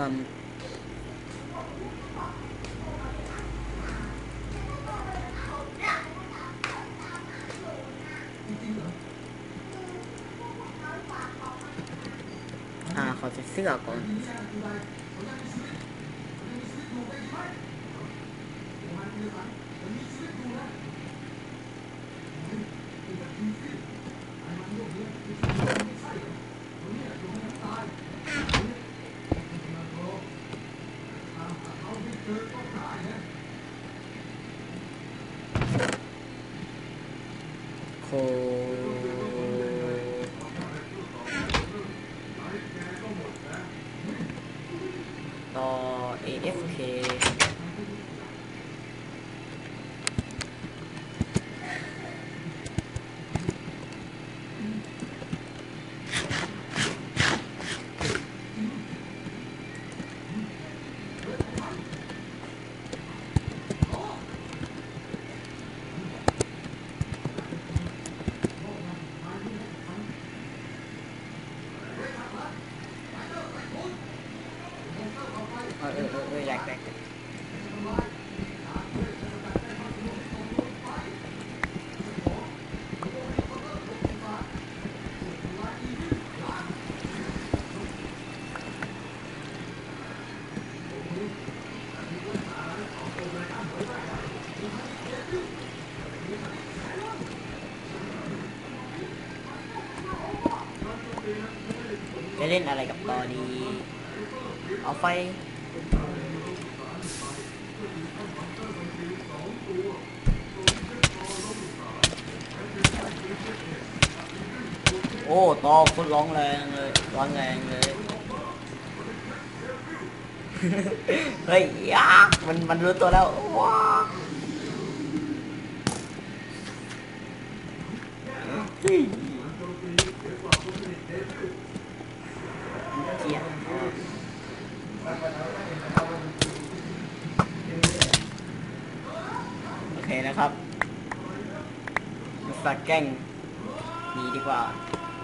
มขอใส่เสื้อก่อนโคต่อ AFK แรกจะเล่นอะไรกับต่อดีเอาไฟโอ้ต่อคนร้องแรงเลยร้อนแรงเลยเฮ้ยยากมันรู้ตัวแล้วว้าเกียร์โอเคนะครับสักแกล้งหนีดีกว่า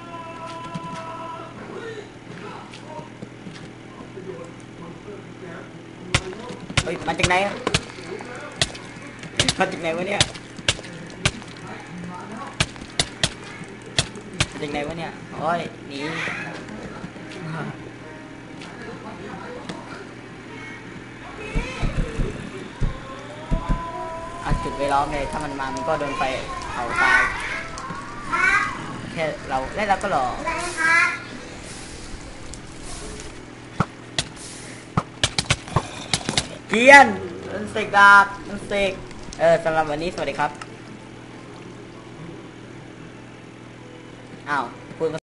เฮ้ยมาจากไหนมาจากไหนวะเนี่ยมาจากไหนวะเนี่ยโอ้ยหนีจุดไว้ล้อมเลยถ้ามันมามันก็โดนไฟเผาตายแค่เราได้แล้วก็หรอเกียนมันเสกดาบมันเสกสำหรับวันนี้สวัสดีครับอ้าวพูด